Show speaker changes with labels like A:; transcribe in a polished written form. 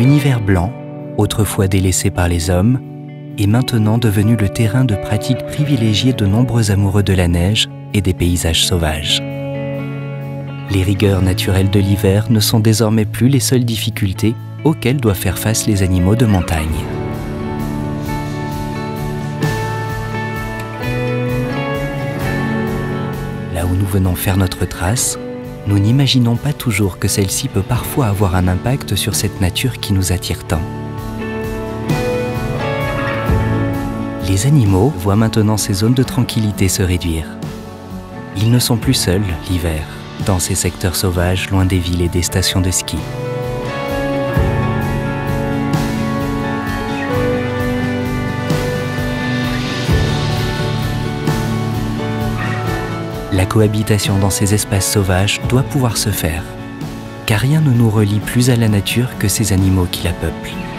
A: L'univers blanc, autrefois délaissé par les hommes, est maintenant devenu le terrain de pratique privilégié de nombreux amoureux de la neige et des paysages sauvages. Les rigueurs naturelles de l'hiver ne sont désormais plus les seules difficultés auxquelles doivent faire face les animaux de montagne. Là où nous venons faire notre trace, nous n'imaginons pas toujours que celle-ci peut parfois avoir un impact sur cette nature qui nous attire tant. Les animaux voient maintenant ces zones de tranquillité se réduire. Ils ne sont plus seuls l'hiver, dans ces secteurs sauvages loin des villes et des stations de ski. La cohabitation dans ces espaces sauvages doit pouvoir se faire, car rien ne nous relie plus à la nature que ces animaux qui la peuplent.